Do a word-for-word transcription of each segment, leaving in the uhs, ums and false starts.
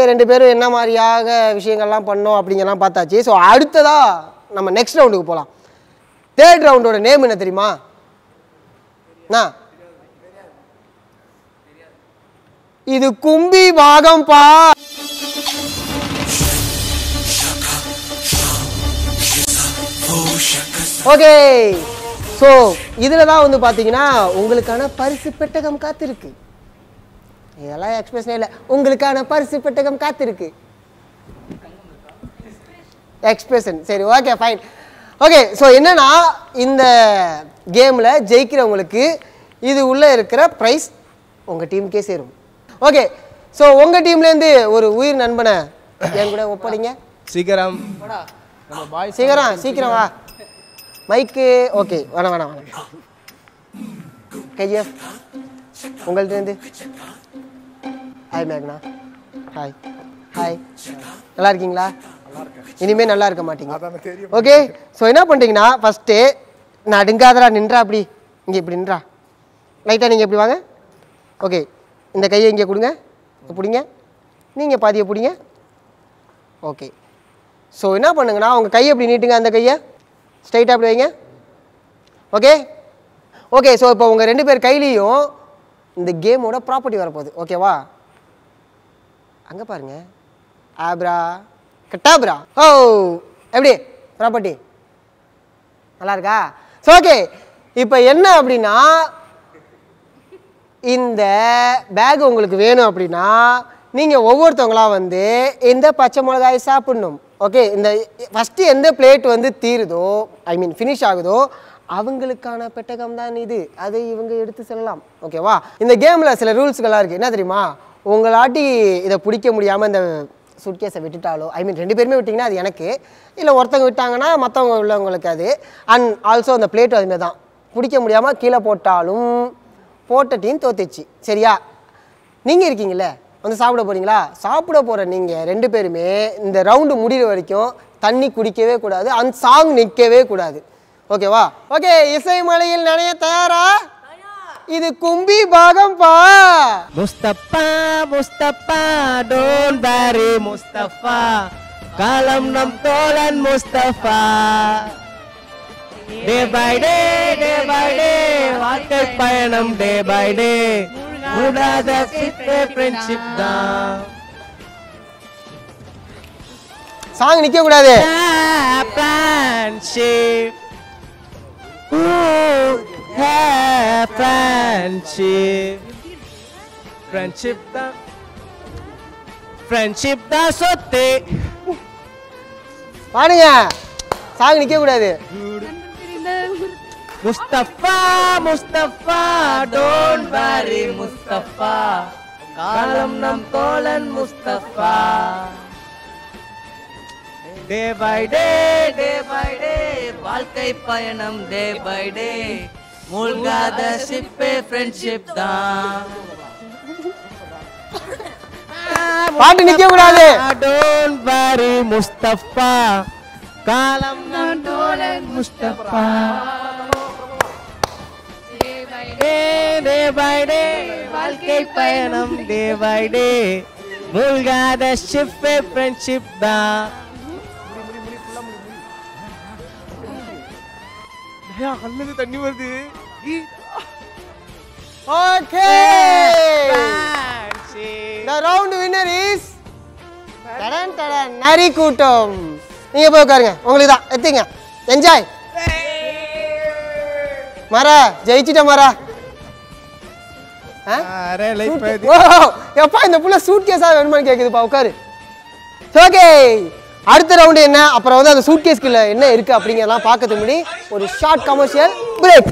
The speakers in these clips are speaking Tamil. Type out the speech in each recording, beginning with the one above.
ஓகே ரெண்டு பேரும் என்ன மாதிரியாக விஷயங்கள்லாம் பண்ணோம் அப்படிங்கலாம் பார்த்தாச்சு. ஸோ அடுத்ததாக நம்ம நெக்ஸ்ட் ரவுண்டுக்கு போகலாம். தேர்ட் ரவுண்டோட நேம் என்ன தெரியுமா? இது கும்பி பாகம் பா. ஓகே ஸோ இதில் தான் வந்து பார்த்தீங்கன்னா உங்களுக்கான பரிசு பெட்டகம் காத்திருக்கு. இதெல்லாம் எக்ஸ்பிரஷனே இல்லை. உங்களுக்கான பரிசு பெட்டகம் காத்திருக்கு. எக்ஸ்பிரஷன் சரி ஓகே ஃபைன். ஓகே ஸோ என்னன்னா இந்த கேமில் ஜெயிக்கிறவங்களுக்கு இது உள்ளே இருக்கிற ப்ரைஸ் உங்கள் டீமுக்கே சேரும். ஓகே ஸோ உங்கள் டீம்லேருந்து ஒரு உயிர் நண்பனை என் கூட ஒப்படைங்க. சீக்கிரம் சீக்கிரம் சீக்கிரம் வா. மைக்கு ஓகே வேணாம் வேணாம் வேணாம். கேஜிஎஃப் உங்கள்கிட்டேருந்து ஹாய் மேக்னா. ஹாய் ஹாய் நல்லா இருக்கீங்களா? இனிமேல் நல்லா இருக்க மாட்டீங்க. ஓகே ஸோ என்ன பண்ணுறீங்கன்னா ஃபஸ்ட்டு நடுங்காதரா நின்றா அப்படி இங்கே இப்படி நின்றா லைட்டாக நீங்கள் இப்படி வாங்க. ஓகே இந்த கையை இங்கே கொடுங்க பிடிங்க. நீங்கள் பாதியை பிடிங்க. ஓகே ஸோ என்ன பண்ணுங்கன்னா உங்கள் கையை இப்படி நீட்டுங்க. அந்த கையை ஸ்ட்ரைட்டாக அப்படி வைங்க. ஓகே ஓகே ஸோ இப்போ உங்கள் ரெண்டு பேர் கையிலையும் இந்த கேமோட ப்ராப்பர்ட்டி வரப்போகுது. ஓகேவா? அங்கே பாருங்க ஆப்ரா கட்டாப்ரா. ஓ எப்படி ப்ராப்பர்ட்டி நல்லா இருக்கா? ஸோ ஓகே இப்போ என்ன அப்படின்னா இந்த பேக் உங்களுக்கு வேணும் அப்படின்னா நீங்கள் ஒவ்வொருத்தவங்களா வந்து இந்த பச்சை மிளகாய் சாப்பிடணும். ஓகே இந்த ஃபஸ்ட்டு எந்த பிளேட் வந்து தீருதோ ஐ மீன் ஃபினிஷ் ஆகுதோ அவங்களுக்கான பெட்டகம் தான் இது. அதை இவங்க எடுத்து செல்லலாம். ஓகேவா? இந்த கேமில் சில ரூல்ஸ்கள்லாம் இருக்குது. என்ன தெரியுமா? உங்களாட்டி இதை பிடிக்க முடியாமல் இந்த சூட்கேஸை விட்டுட்டாலோ ஐ மீன் ரெண்டு பேருமே விட்டிங்கன்னா அது எனக்கு, இல்லை ஒருத்தவங்க விட்டாங்கன்னா மற்றவங்க உள்ளவங்களுக்கு அது. அண்ட் ஆல்சோ அந்த பிளேட்டும் அதுமாதிரி தான். பிடிக்க முடியாமல் கீழே போட்டாலும் போட்ட டீம் தோத்துச்சு. சரியா? நீங்கள் இருக்கீங்களே வந்து சாப்பிட போகிறீங்களா? சாப்பிட போகிற நீங்கள் ரெண்டு பேருமே இந்த ரவுண்டு முடிகிற வரைக்கும் தண்ணி குடிக்கவே கூடாது. அந்த சாங் நிற்கவே கூடாது. ஓகேவா? ஓகே இசை மலையில் நனைய தயாரா? இது கும்பி பாகம் பா. முஸ்தபா முஸ்தபா டோன்ட் வரி முஸ்தபா காலம் நம் தோழன் Mustafa. Day by day day by day வாழ்க்கை பயணம் டே பை டே கூடாத சித்தே ஃப்ரெண்ட்ஷிப் தான். சாங் நிக்க கூடாது. Friendship friendship friendship da friendship da sotte பாடுங்க. சாங் நிக்க கூடாது. முஸ்தபா முஸ்தபா don't worry முஸ்தபா காலம் நம் தோழன் Mustafa. Day by day, day by day, வாழ்க்கை பயணம் day by day, மூழ்காத சிப்பே ஃப்ரெண்ட்ஷிப் தான். பாட்டு நிக்க கூடாது. Don't worry முஸ்தபா காலம் நம் தோழன் முஸ்தபா. Day by day, வாழ்க்கை பயணம் day by day, மூழ்காத சிப்பே ஃப்ரெண்ட்ஷிப் தான். கண்ணுக்கு தண்ணி வருது. Okay. The round winner is டடன் டடன் நரி கூட்டம். நீங்க போய் உட்காருங்க. உங்களுக்கு தான் எத்திங்க. என்ஜாய். மரா ஜெயிச்சிட்ட மரா. அரே லைஃப் இது. ஓ எப்பா இந்த புள்ள சூட்கேஸா வேணுமான்னு கேக்குதுப்பா. உட்காரு. ஓகே அடுத்த ரவுண்டு என்ன அப்புறம் வந்து அந்த சூட்கேஸ்க்குள்ள என்ன இருக்கு அப்படிங்கறதெல்லாம் பார்க்கறதுக்கு முன்னாடி ஒரு short commercial break.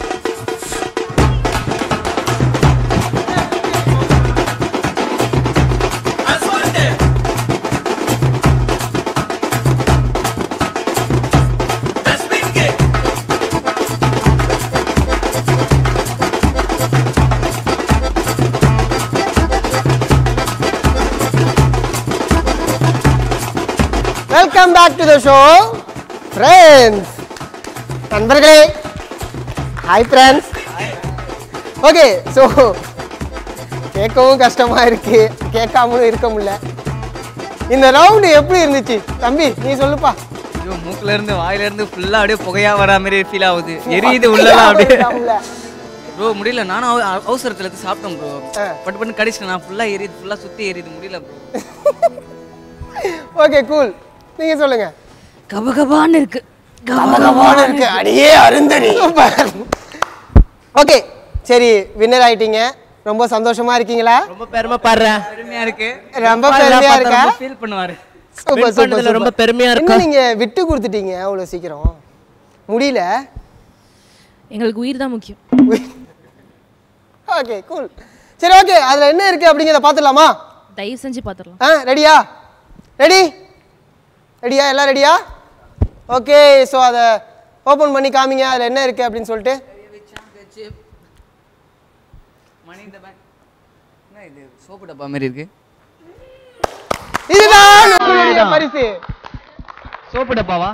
Welcome back to the show, friends. நண்பர்களே, hi friends. Okay, so கேட்கவும் கஷ்டமா இருக்கு, கேட்காமலும் இருக்க முடியல. இந்த ரவுண்ட் எப்படி இருந்துச்சு தம்பி நீ சொல்லுப்பா. ஐயோ மூக்குல இருந்து வாயில இருந்து ஃபுல்லா அப்படியே புகையா வர மாதிரி ஃபீல் ஆகுது. எரியுது உள்ளலாம் அப்படியே. ப்ரோ முடியல. நானும் அவசரத்துல இருந்து சாப்பிட்டேன் ப்ரோ. பட்டு பட்டு கடிச்சிட்டேன். நான் ஃபுல்லா எரியுது. ஃபுல்லா சுத்தி எரியுது. முடியல ப்ரோ. Okay cool. நீங்க சொல்லுங்க. கபகபான்னு இருக்கு. கபகபான்னு இருக்கு. அடியே அருந்தடி. ஓகே சரி வின்னர் ஆயிட்டீங்க. ரொம்ப சந்தோஷமா இருக்கீங்களா? ரொம்ப பெருமைப்படுறேன். பெருமையா இருக்கு. ரொம்ப பெருமையா இருக்கா? ஃபீல் பண்ணுவாரு. Super super. ரொம்ப பெருமையா இருக்கு. நீங்க விட்டு கொடுத்துட்டீங்க அவ்வளவு சீக்கிரம். முடியல. எங்களுக்கு உயிர் தான் முக்கியம். Okay cool. சரி ஓகே அதுல என்ன இருக்கு அப்படிங்கறத பாத்துடலாமா? தயவு செஞ்சு பாத்துடலாம். ஆ ரெடியா? ரெடி? ரெடியா? எல்லாம் ரெடியா? ஓகே சோ அத ஓபன் பண்ணி காமிங்க அதுல என்ன இருக்கு அப்படினு சொல்லிட்டு. மணி இந்த பேக். என்ன இது சோப்பு டப்பா மாதிரி இருக்கு? இதுதான் உங்களுடைய பரிசு. சோப்பு டப்பாவா?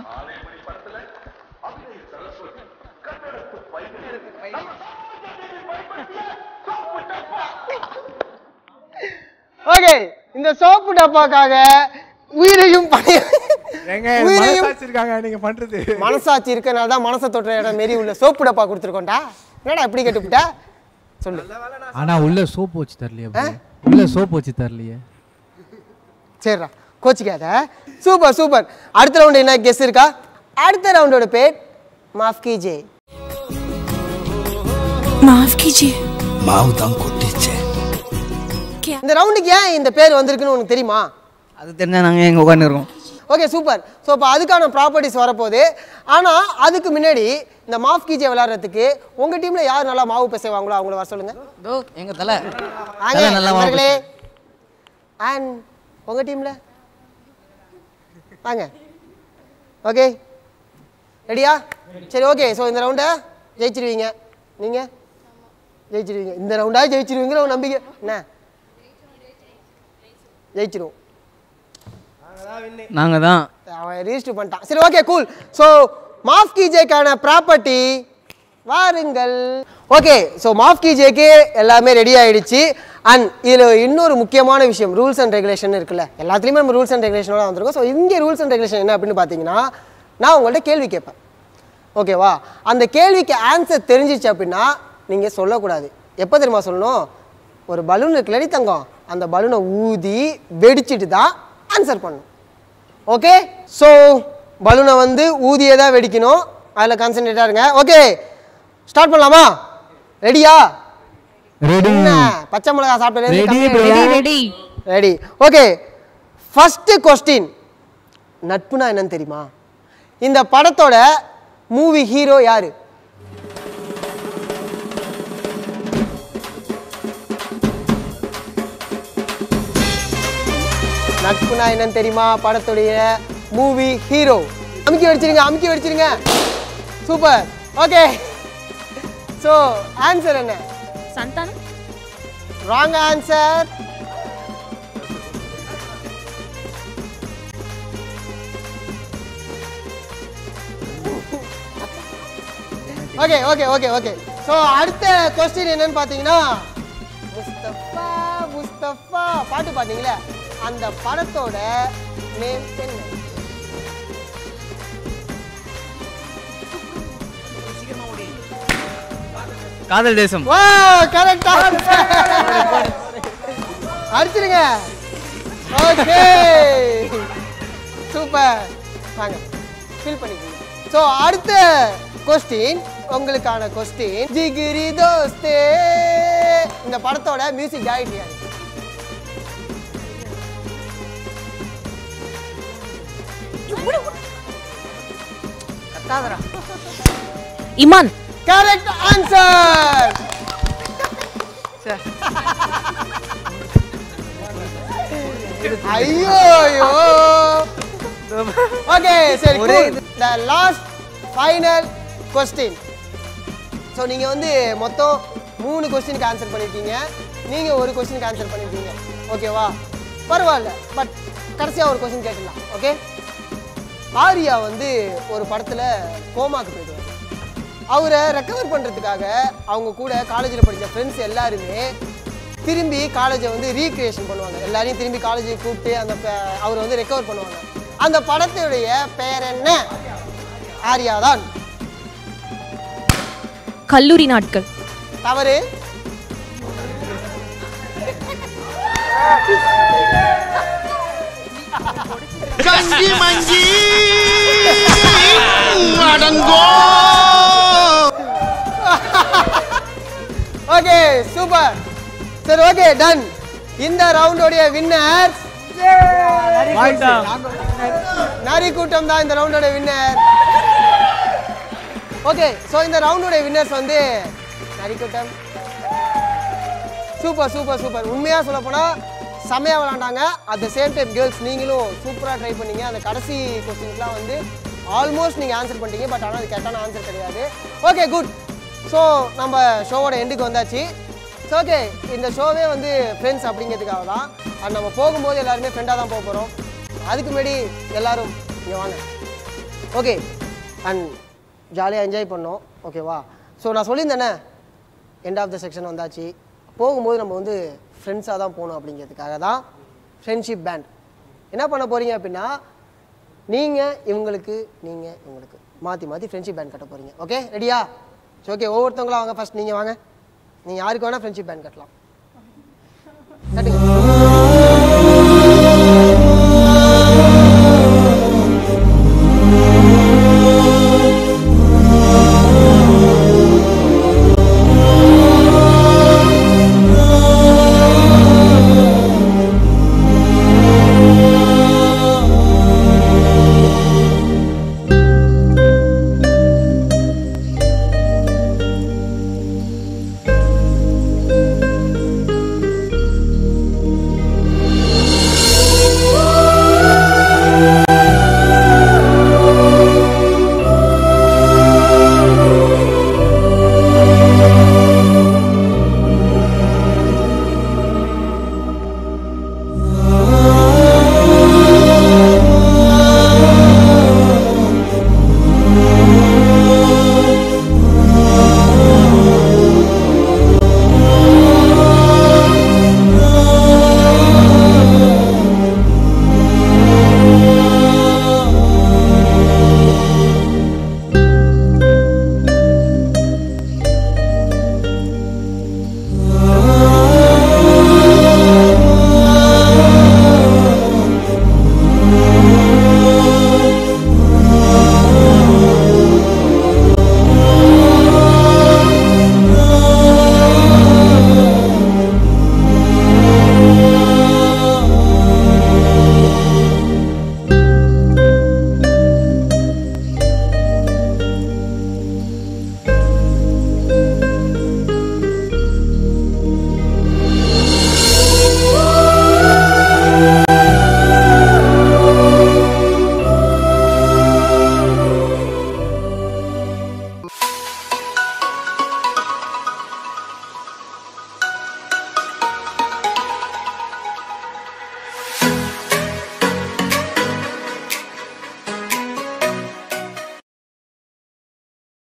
ஓகே இந்த சோப்பு டப்பாக்காக உயிரையும் மனசாட்சி இருக்காங்க நீங்க பண்றது. மனசாட்சி இருக்கனால தான் மனசை தொற்ற இடம் மாரி உள்ள சோப்பு டப்பா கொடுத்துருக்கோம்டா. என்னடா இப்படி கேட்டுவிட்ட சொல்லு. ஆனா உள்ள சோப்பு வச்சு தரலையே. உள்ள சோப்பு வச்சு தரலையே. சரிடா கோச்சிக்காத. Super super. அடுத்த ரவுண்ட் என்ன கெஸ் இருக்கா? அடுத்த ரவுண்டோட பேர் மாஃப் கீஜே. மாஃப் கீஜே. மாவு தான் கொட்டிச்சே. இந்த ரவுண்டுக்கு ஏன் இந்த பேர் வந்திருக்குன்னு உனக்கு தெரியுமா? அது தெரிஞ்சா நாங்க எங்க உட்கார்ந்து இருக்கோம். Okay super. ஸோ இப்போ அதுக்கான ப்ராப்பர்ட்டிஸ் வரப்போகுது. ஆனால் அதுக்கு முன்னாடி இந்த மாஃப் கீஜே விளையாடுறதுக்கு உங்க டீம்ல யார் நல்லா மாவு பேசுவாங்களோ அவங்கள வர சொல்லுங்க. தோ எங்க தலை. ஆங்க நல்லா மாவுகளே. அண்ட் உங்க டீம்ல வாங்க. ஓகே ரெடியா? சரி ஓகே ஸோ இந்த ரவுண்டை ஜெயிச்சிருவீங்க. நீங்க ஜெயிச்சிருவீங்க. இந்த ரவுண்டா ஜெயிச்சிருவீங்கிற ஒரு நம்பிக்கை என்ன? ஜெயிச்சிருவோம். நாங்க தான். அவன் ரிஜிஸ்டர் பண்ணிட்டான். சரி ஓகே கூல். ஸோ மாஃப் கீஜேக்கான ப்ராப்பர்ட்டி வாருங்கள். ஓகே ஸோ மாஃப் கீஜேக்கு எல்லாமே ரெடி ஆயிடுச்சு. அண்ட் இதில் இன்னொரு முக்கியமான விஷயம் ரூல்ஸ் அண்ட் ரெகுலேஷன் இருக்குல்ல. எல்லாத்துலேயுமே நம்ம ரூல்ஸ் அண்ட் ரெகுலேஷனோட வந்திருக்கோம். ஸோ இங்கே ரூல்ஸ் அண்ட் ரெகுலேஷன் என்ன அப்படின்னு பார்த்தீங்கன்னா நான் உங்கள்கிட்ட கேள்வி கேட்பேன். ஓகேவா? அந்த கேள்விக்கு ஆன்சர் தெரிஞ்சிச்சு அப்படின்னா நீங்கள் சொல்லக்கூடாது. எப்போ தெரியுமா சொல்லணும்? ஒரு பலூன் இருக்குல்லடி தங்கம், அந்த பலூனை ஊதி வெடிச்சிட்டு தான் ஆன்சர் பண்ணணும். ஓகே ஸோ பலூனை வந்து ஊதியே தான் வெடிக்கணும். அதில் கான்சென்ட்ரேட்டாக இருங்க. ஓகே ஸ்டார்ட் பண்ணலாமா? ரெடியா? ரெடி. பச்சை மிளகா சாப்பிட்டு ready ready ready. Okay first question. நட்புனா என்னன்னு தெரியுமா? இந்த படத்தோட மூவி ஹீரோ யாரு? நட்புனா என்னன்னு தெரியுமா? படத்துடைய மூவி ஹீரோ. அமுக்கி வச்சிருங்க அமுக்கி வச்சிருங்க. சூப்பர். ஓகே ஸோ ஆன்சர் என்ன? Santhanam. Wrong answer. Okay okay okay okay so அடுத்த கொஸ்டின் என்னன்னு பார்த்தீங்கன்னா முஸ்தபா முஸ்தபா பாட்டு பாத்தீங்களா அந்த படத்தோட நேம் என்ன? காதல் தேசம். வா கரெக்ட்டா அடிச்சிருங்க. Okay super. வாங்க ஃபில் பண்ணிக்கோங்க. ஸோ அடுத்த கொஸ்டின் உங்களுக்கான கொஸ்டின் ஜிகிரி தோஸ்தே இந்த படத்தோட மியூசிக் டைரக்டர் யாரு? கத்தாதரா. இமான். Correct answer. ஐயோ ஐயோ. ஓகே சரி the last final question. So நீங்கள் வந்து மொத்தம் மூணு கொஸ்டினுக்கு ஆன்சர் பண்ணியிருக்கீங்க. நீங்கள் ஒரு கொஸ்டினுக்கு ஆன்சர் பண்ணியிருக்கீங்க. ஓகேவா? பரவாயில்ல. பட் கடைசியாக ஒரு கொஸ்டின் கேட்டுடலாம். ஓகே ஆரியா வந்து ஒரு படத்தில் கோமாக்கு போயிடுவார். அவரை ரெக்கவர் பண்ணுறதுக்காக அவங்க கூட காலேஜில் படித்த ஃப்ரெண்ட்ஸ் எல்லாருமே திரும்பி காலேஜை வந்து ரீக்ரியேஷன் பண்ணுவாங்க. எல்லாரையும் திரும்பி காலேஜுக்கு கூப்பிட்டு அந்த அவர் வந்து ரெக்கவர் பண்ணுவாங்க. அந்த படத்துடைய பெயர் என்ன? ஆர்யா தான். கல்லூரி நாட்கள். தவறு. கஞ்சி மஞ்சி அடங்கோ. Okay super. சரி ஓகே டன். இந்த ரவுண்டோடைய வின்னர் நாரி கூட்டம் தான். இந்த ரவுண்டோட வின்னர். ஓகே ஸோ இந்த ரவுண்டோட வின்னர்ஸ் வந்து நாரி கூட்டம். Super super super. உண்மையாக சொல்ல போனால் செம்மையாக விளாண்டாங்க. At the same time girls நீங்களும் சூப்பராக ட்ரை பண்ணீங்க. அந்த கடைசி கொஸ்டின்ஸ்லாம் வந்து ஆல்மோஸ்ட் நீங்கள் ஆன்சர் பண்ணிட்டீங்க. பட் ஆனால் அது கரெக்டான ஆன்சர் கிடையாது. Okay good. ஸோ நம்ம ஷோவோட எண்டுக்கு வந்தாச்சு. ஸோ ஓகே இந்த ஷோவே வந்து ஃப்ரெண்ட்ஸ் அப்படிங்கிறதுக்காக தான். அண்ட் நம்ம போகும்போது எல்லாருமே ஃப்ரெண்டாக தான் போக போகிறோம். அதுக்கு முன்னாடி எல்லோரும் இங்கே வாங்க. ஓகே அண்ட் ஜாலியாக என்ஜாய் பண்ணோம். ஓகேவா? ஸோ நான் சொல்லியிருந்தேனே எண்ட் ஆஃப் த செக்ஷன் வந்தாச்சு. போகும்போது நம்ம வந்து ஃப்ரெண்ட்ஸாக தான் போகணும் அப்படிங்கிறதுக்காக தான் ஃப்ரெண்ட்ஷிப் பேண்ட். என்ன பண்ண போகிறீங்க அப்படின்னா நீங்கள் இவங்களுக்கு நீங்கள் இவங்களுக்கு மாற்றி மாற்றி ஃப்ரெண்ட்ஷிப் பேண்ட் கட்ட போகிறீங்க. ஓகே ரெடியா? சரி ஓகே ஒவ்வொருத்தவங்களும் வாங்க. ஃபஸ்ட் நீங்கள் வாங்க. நீங்கள் யாருக்கு வேணால் ஃப்ரெண்ட்ஷிப் பேண்ட் கட்டலாம். கட்டுங்க.